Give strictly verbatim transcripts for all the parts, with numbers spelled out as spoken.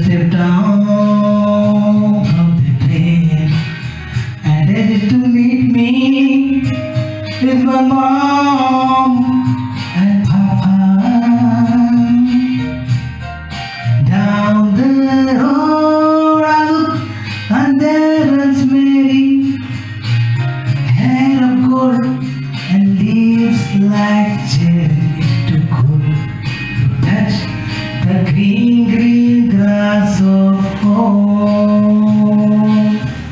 stepped down from the plane, and ready to meet me is my mom and papa. Down the road I look, and there runs Mary, hair of gold and leaves like cherry, too cool to touch the green, green grass of home.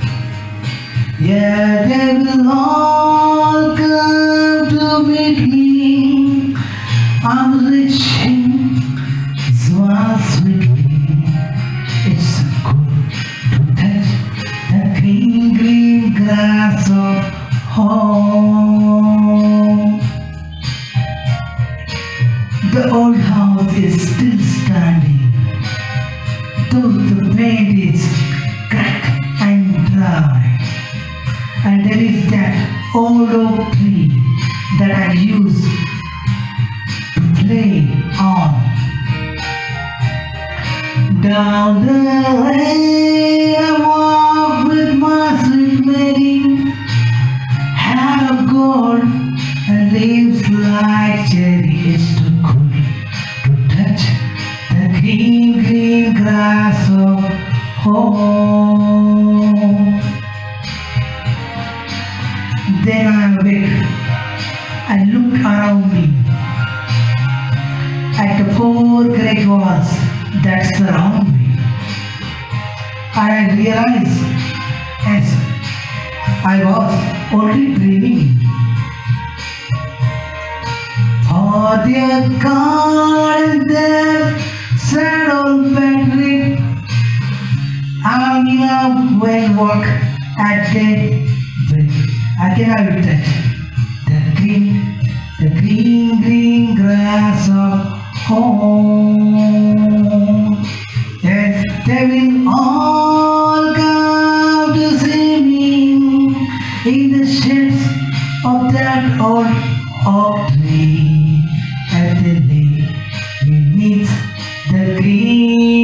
Yeah, they will all come to meet me. I'm reaching swan sweetly. It's so good to touch the green, green grass of home. The old house is still standing, though the paint is cracked and dry. And there is that old oak tree that I used to play on. Down the lane I walk with my sweet Mary, hair of gold and leaves like cherry. It's too cool to touch the green, green grass of home. Then I awake and look around me at the four great walls that surround me. And I realize, yes, I was only dreaming. For their garden there sad old battery, I'm up when walk at daybreak. Again I will touch the green, the green, green grass of home. Yes, they will all come to see me in the shades of that old oak tree, at the lake beneath the green